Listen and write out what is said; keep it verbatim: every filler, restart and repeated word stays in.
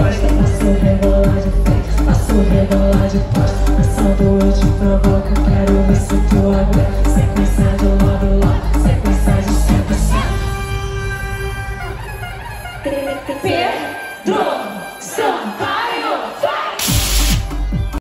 gosta, faço rebolar de frente, faço rebolar de costa. Passando eu te provoco, quero ver se tu aguenta. Sequência de love, love, sequência